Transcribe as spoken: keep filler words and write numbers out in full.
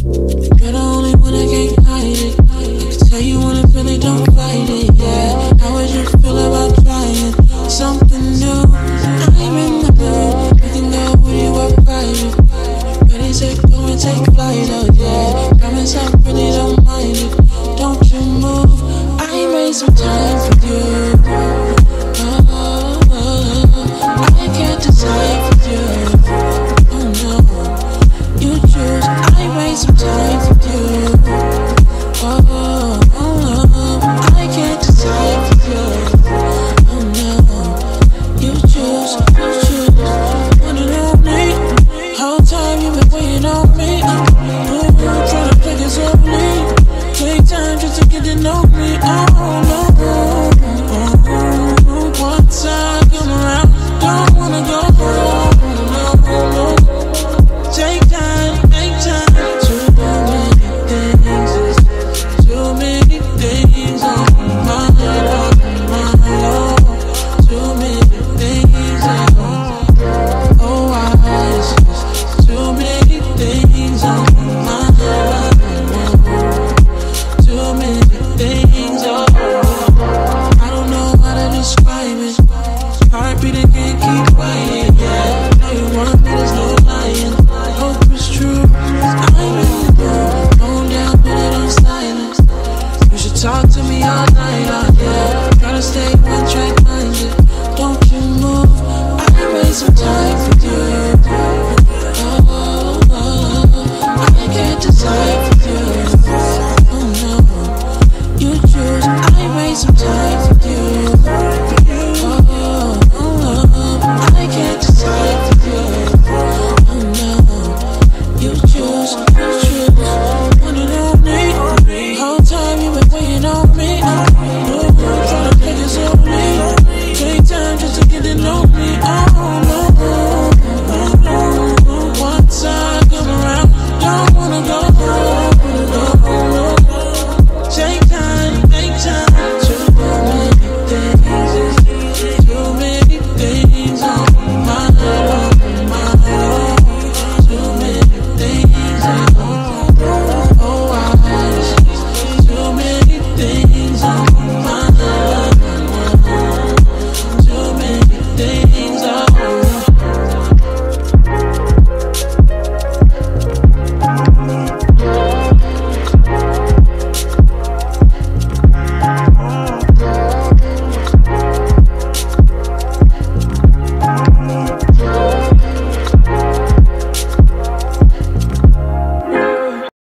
You're the only one that can't hide it. I can tell you wanna feel it, don't fight it, yeah. How would you feel about trying something new? I'm in the mood, you can go with you or private. Ready to go and take flight, oh yeah. Promise I really don't mind it, don't you move. I made some time for